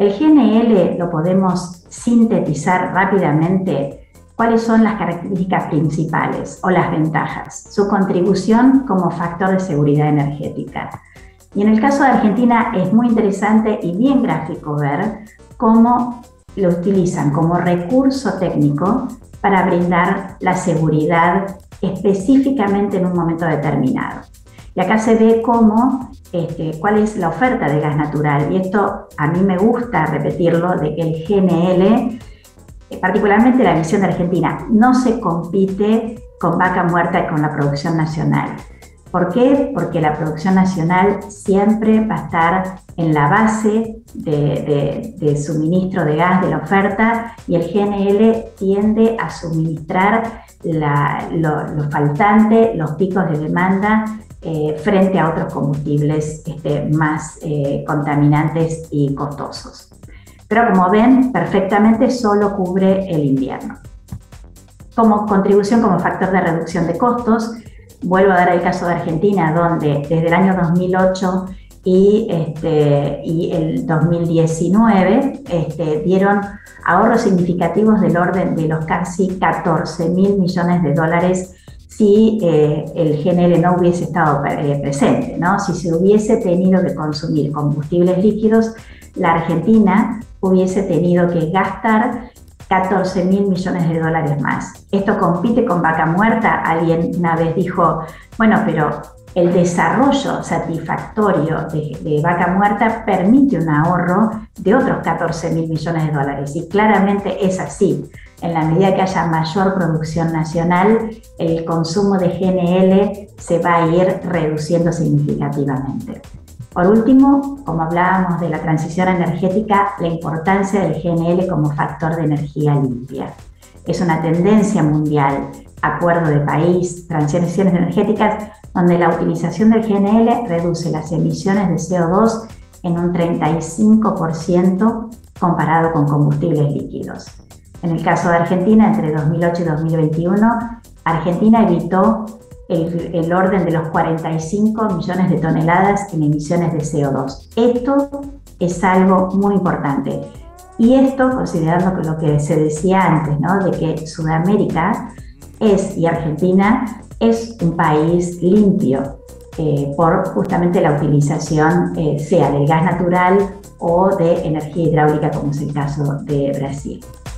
El GNL lo podemos sintetizar rápidamente. ¿Cuáles son las características principales o las ventajas? Su contribución como factor de seguridad energética. Y en el caso de Argentina es muy interesante y bien gráfico ver cómo lo utilizan como recurso técnico para brindar la seguridad específicamente en un momento determinado. Y acá se ve cuál es la oferta de gas natural. Y esto a mí me gusta repetirlo, de que el GNL, particularmente la visión de Argentina, no se compite con Vaca Muerta y con la producción nacional. ¿Por qué? Porque la producción nacional siempre va a estar en la base de suministro de gas, de la oferta, y el GNL tiende a suministrar lo faltante, los picos de demanda frente a otros combustibles más contaminantes y costosos. Pero como ven, perfectamente solo cubre el invierno. Como contribución, como factor de reducción de costos, vuelvo a dar el caso de Argentina, donde desde el año 2008 y el 2019 dieron ahorros significativos del orden de los casi 14.000 millones de dólares si el GNL no hubiese estado presente, ¿no? Si se hubiese tenido que consumir combustibles líquidos, la Argentina hubiese tenido que gastar 14.000 millones de dólares más. ¿Esto compite con Vaca Muerta? Alguien una vez dijo, bueno, pero el desarrollo satisfactorio de Vaca Muerta permite un ahorro de otros 14.000 millones de dólares. Y claramente es así. En la medida que haya mayor producción nacional, el consumo de GNL se va a ir reduciendo significativamente. Por último, como hablábamos de la transición energética, la importancia del GNL como factor de energía limpia. Es una tendencia mundial, acuerdo de país, transiciones energéticas, donde la utilización del GNL reduce las emisiones de CO2 en un 35% comparado con combustibles líquidos. En el caso de Argentina, entre 2008 y 2021, Argentina evitó el orden de los 45 millones de toneladas en emisiones de CO2. Esto es algo muy importante. Y esto considerando lo que se decía antes, ¿no? De que Sudamérica y Argentina es un país limpio por justamente la utilización sea del gas natural o de energía hidráulica, como es el caso de Brasil.